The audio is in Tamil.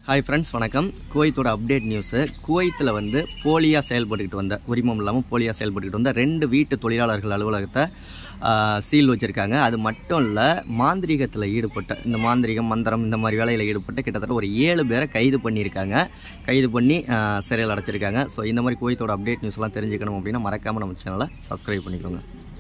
ஹாய் ஃப்ரெண்ட்ஸ், வணக்கம். குவைத்தோட அப்டேட் நியூஸு. குவைத்தில் வந்து போலியாக செயல்பட்டுக்கிட்டு வந்த, உரிமம் இல்லாமல் போலியாக செயல்பட்டுக்கிட்டு வந்த 2 வீட்டு தொழிலாளர்கள் அலுவலகத்தை சீல் வச்சுருக்காங்க. அது மட்டும் இல்லை, மாந்திரீகத்தில் ஈடுபட்ட, இந்த மாந்திரிகம், மந்திரம் இந்த மாதிரி வேலையில் ஈடுபட்ட கிட்டத்தட்ட ஒரு 7 பேரை கைது பண்ணியிருக்காங்க. கைது பண்ணி சிறையில் அடைச்சிருக்காங்க. ஸோ இந்த மாதிரி குவைத்தோட அப்டேட் நியூஸ்லாம் தெரிஞ்சுக்கணும் அப்படின்னா மறக்காமல் நம்ம சேனலை சப்ஸ்கிரைப் பண்ணிக்கோங்க.